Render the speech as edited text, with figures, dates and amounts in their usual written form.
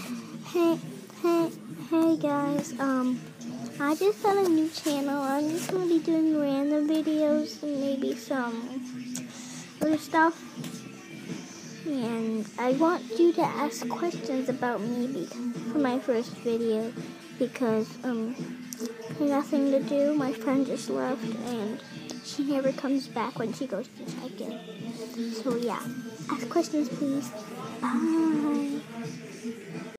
Hey, hey, hey guys, I just got a new channel. I'm just gonna be doing random videos and maybe some other stuff. And I want you to ask questions about me for my first video because, nothing to do. My friend just left and she never comes back when she goes to check in. So yeah, ask questions please. Bye.